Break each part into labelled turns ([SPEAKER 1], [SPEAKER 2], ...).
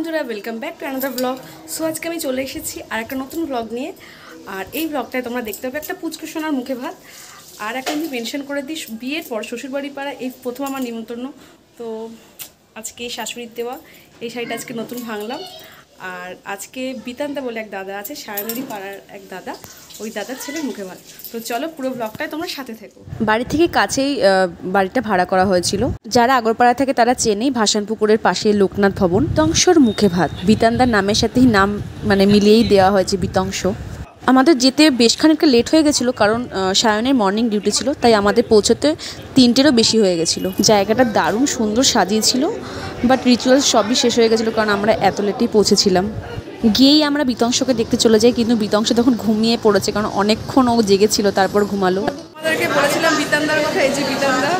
[SPEAKER 1] বন্ধুরা, welcome back to another blog. So আজকে আমি চলে এসেছি আর একটা নতুন ব্লগ নিয়ে। আর এই ব্লগটায় তোমরা দেখতে পাবে একটা পুচকু সোনার মুখে ভাত। আর একটা আমি মেনশন করে দিই, বিয়ের পর শ্বশুরবাড়ি পাড়া এই প্রথম আমার নিমন্ত্রণ। তো আজকে শাশুড়ির দেওয়া এই শাড়িটা আজকে নতুন ভাঙলাম। আর আজকে বিতান্তা বলে এক দাদা আছে, সায়নেরই পাড়ার এক দাদা, ওই দাদার ছেলের মুখে ভাত। তো চলো পুরো ব্লগটায় তোমরা সাথে থেকো।
[SPEAKER 2] বাড়ি থেকে কাছেই বাড়িটা ভাড়া করা হয়েছিল। যারা আগরপাড়া থেকে তারা চেনেই, ভাসানপুকুরের পাশে লোকনাথ ভবন। বিতংশর মুখে ভাত বিতান্দার নামের সাথেই নাম মিলিয়েই দেওয়া হয়েছে বিতংশ। আমাদের যেতে বেশ খানিকটা লেট হয়ে গেছিলো, কারণ সায়নের মর্নিং ডিউটি ছিল, তাই আমাদের পৌঁছতে 3টেরও বেশি হয়ে গেছিলো। জায়গাটা দারুণ সুন্দর সাজিয়েছিল, বাট রিচুয়ালস সবই শেষ হয়ে গেছিলো, কারণ আমরা এত লেটেই পৌঁছেছিলাম। গিয়েই আমরা বিতংশকে দেখতে চলে যাই, কিন্তু বিতংশ তখন ঘুমিয়ে পড়েছে, কারণ অনেকক্ষণ ও জেগেছিল, তারপর ঘুমালো।
[SPEAKER 1] আমাদেরকে বলেছিলাম বিতান্দার কথা, এই যে বিতান্দা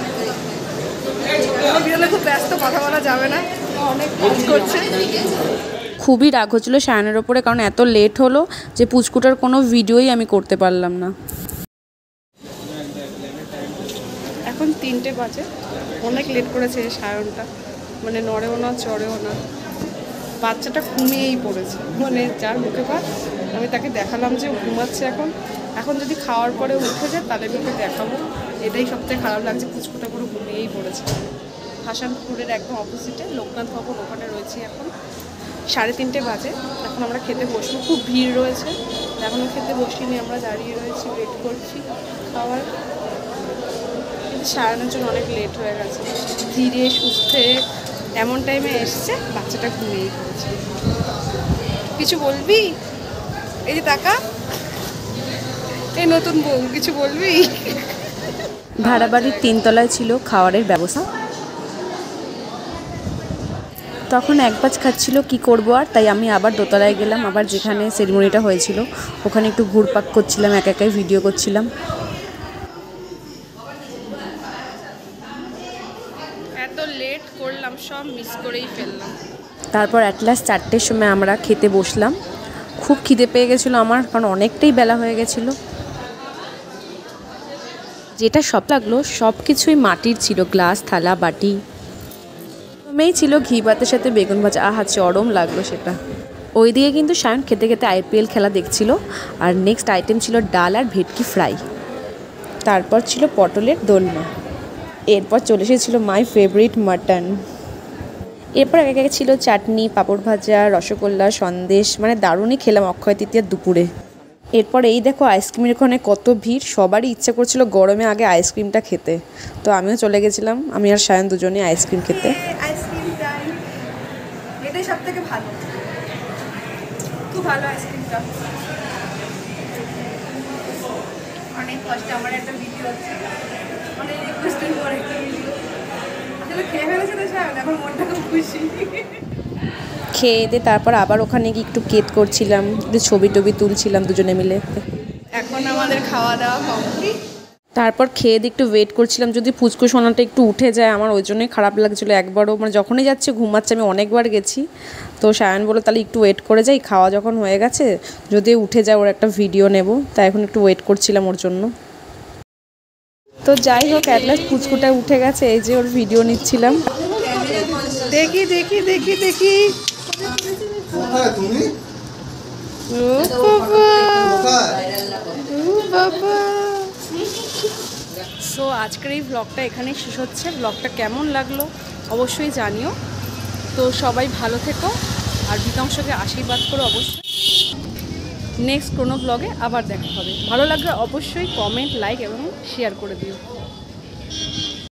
[SPEAKER 1] খুব ব্যস্ত, কথা বলা যাবে না, অনেক কাজ করছে।
[SPEAKER 2] খুবই রাগ হচ্ছিলো সায়নের ওপরে, কারণ এত লেট হলো যে পুচকুটার কোনো ভিডিওই আমি করতে পারলাম না।
[SPEAKER 1] এখন 3টে বাজে, অনেক লেট করেছে সায়নটা, নড়েও না চড়েও না, বাচ্চাটা ঘুমিয়েই পড়েছে। যার মুখে ভাত আমি তাকে দেখালাম যে ঘুমাচ্ছে এখন। এখন যদি খাওয়ার পরে উঠে যায় তাহলে আমি ওকে দেখাবো। এটাই সবথেকে খারাপ লাগছে, পুচকুটা পুরো ঘুমিয়েই পড়েছে। ভাসানপুকুরের একদম অপোজিটে লোকনাথ ভবন, ওখানে রয়েছি এখন। 3:30 বাজে, এখন আমরা খেতে বসবো। খুব ভিড় রয়েছে, এখনও খেতে বসিনি, আমরা দাঁড়িয়ে রয়েছি, ওয়েট করছি খাওয়ার। কিন্তু সারানোর জন্য অনেক লেট হয়ে গেছে। ধীরে সুস্থে এমন টাইমে এসছে, বাচ্চাটা ঘুমিয়েই পড়েছে। কিছু বলবি? এই যে টাকা, এই নতুন বউ, কিছু বলবি?
[SPEAKER 2] ভাড়া বাড়ির 3 তলায় ছিল খাওয়ারের ব্যবস্থা। তখন 1 বাজ খাচ্ছিল, কি করব আর, তাই আমি আবার দোতলায় গেলাম, আবার যেখানে সেরিমনিটা হয়েছিল ওখানে একটু ঘুরপাক করছিলাম, একাই ভিডিও করছিলাম।
[SPEAKER 1] এত লেট করলাম, সব মিস করেই ফেললাম।
[SPEAKER 2] তারপর অ্যাট লাস্ট 4টের সময় আমরা খেতে বসলাম। খুব খিদে পেয়ে গেছিলো আমার, কারণ অনেকটাই বেলা হয়ে গেছিলো। যেটা সব লাগলো সব কিছুই মাটির ছিল, গ্লাস, থালা, বাটি। প্রথমেই ছিল ঘি ভাতের সাথে বেগুন ভাজা, আহা চরম লাগলো সেটা। ওইদিকে কিন্তু সায়ন খেতে খেতে IPL খেলা দেখছিল। আর নেক্সট আইটেম ছিল ডাল আর ভেটকি ফ্রাই। তারপর ছিল পটলের দোলমা। এরপর চলে এসেছিল মাই ফেভারিট মাটন। এরপর এক এক ছিল চাটনি, পাঁপড় ভাজা, রসগোল্লা, সন্দেশ, দারুণই খেলাম অক্ষয় তৃতীয়ার দুপুরে। এরপর এই দেখো আইসক্রিমের ওখানে কত ভিড়, সবারই ইচ্ছা করছিল গরমে আগে আইসক্রিমটা খেতে। তো আমিও চলে গেছিলাম, আমি আর সায়ন দুজনেই আইসক্রিম খেতে।
[SPEAKER 1] এটাই সব থেকে ভালো, খুব ভালো আইসক্রিমটা। অনেক কষ্টে আমার একটা ভিডিও আছে, অনেক রিকোয়েস্টের পর একটা ভিডিও আসলে খেয়ে ফেলেছে, তো সায়ন এখন মনটা খুব খুশি।
[SPEAKER 2] খেয়ে দিয়ে তারপর আবার ওখানে গিয়ে একটু কেত করছিলাম, একটু ছবি টবি তুলছিলাম দুজনে মিলে।
[SPEAKER 1] এখন আমাদের খাওয়া দাওয়া কমপ্লিট।
[SPEAKER 2] তারপর খেয়ে দিয়ে একটু ওয়েট করছিলাম যদি পুচকু সোনাটা একটু উঠে যায়। আমার ওই জন্যই খারাপ লাগছিলো, একবারও যখনই যাচ্ছে ঘুমাচ্ছে। আমি অনেকবার গেছি, তো সায়ন বললো তাহলে একটু ওয়েট করে যাই, খাওয়া যখন হয়ে গেছে যদি উঠে যায় ওর একটা ভিডিও নেব, তাই এখন একটু ওয়েট করছিলাম ওর জন্য। তো যাই হোক, অ্যাট লাস্ট পুচকুটা উঠে গেছে, এই যে ওর ভিডিও নিচ্ছিলাম।
[SPEAKER 1] দেখি দেখি দেখি দেখি, ও বাবা। সো আজকের এই ব্লগটা এখানেই শেষ হচ্ছে। ব্লগটা কেমন লাগলো অবশ্যই জানিও। তো সবাই ভালো থেকো, আর বিতংশকে আশীর্বাদ করো অবশ্যই। নেক্সট কোনো ব্লগে আবার দেখা হবে। ভালো লাগলে অবশ্যই কমেন্ট, লাইক এবং শেয়ার করে দিও।